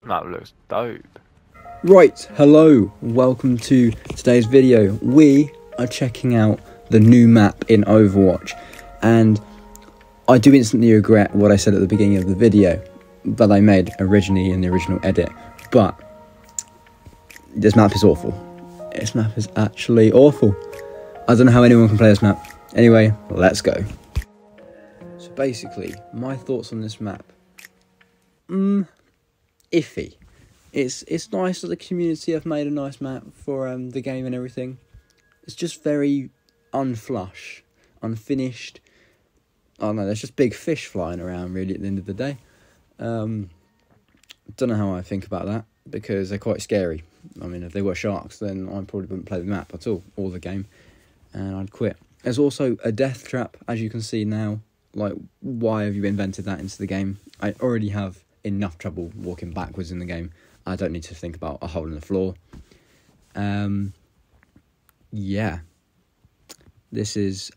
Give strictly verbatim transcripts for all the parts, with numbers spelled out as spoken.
That looks dope. Right, hello, welcome to today's video. We are checking out the new map in Overwatch, and I do instantly regret what I said at the beginning of the video that I made originally in the original edit, but this map is awful. This map is actually awful. I don't know how anyone can play this map. Anyway, let's go. So basically, my thoughts on this map. Hmm, iffy. It's it's nice that the community have made a nice map for um, the game and everything. It's just very unflush, unfinished. I don't know, there's just big fish flying around really at the end of the day. Um, don't know how I think about that, because they're quite scary. I mean, if they were sharks, then I probably wouldn't play the map at all, or the game, and I'd quit. There's also a death trap, as you can see now. Like, why have you invented that into the game? I already have enough trouble walking backwards in the game. I don't need to think about a hole in the floor. Um, yeah. This is...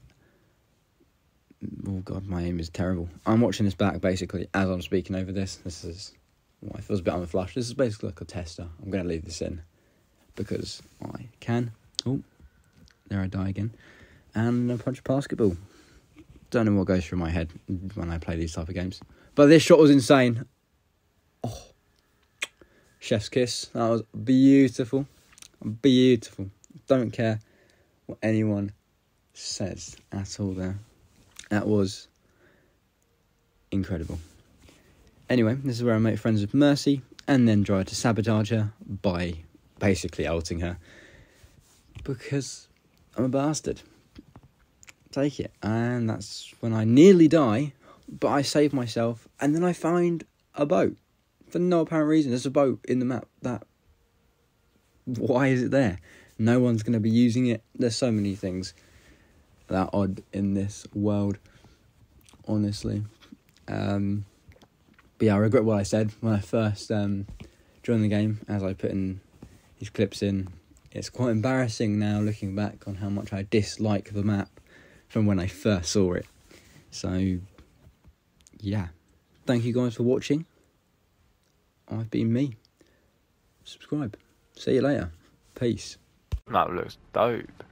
Oh god, my aim is terrible. I'm watching this back, basically, as I'm speaking over this. This is... Well, it feels a bit unflush. This is basically like a tester. I'm going to leave this in, because I can. Oh, there I die again. And a punch of basketball. Don't know what goes through my head when I play these type of games. But this shot was insane. Oh, chef's kiss. That was beautiful. Beautiful. Don't care what anyone says at all there. That was incredible. Anyway, this is where I make friends with Mercy and then try to sabotage her by basically ulting her, because I'm a bastard. Take it. And that's when I nearly die, but I save myself, and then I find a boat for no apparent reason. There's a boat in the map. That why is it there? No one's going to be using it. There's so many things that are odd in this world, honestly. Um, but yeah, I regret what I said when I first um, joined the game, as I put in these clips in. It's quite embarrassing now looking back on how much I dislike the map from when I first saw it. So, yeah. Thank you guys for watching. I've been me. Subscribe. See you later. Peace. That looks dope.